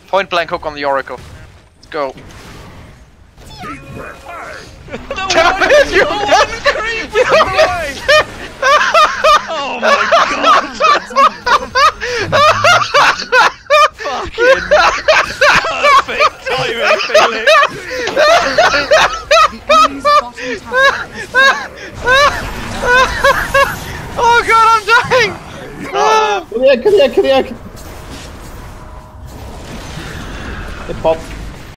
Point blank hook on the Oracle. Let's go. Damn it, you Oh my god! Fucking perfect timing, Felix! Oh god, I'm dying! Kom igen! Det popped.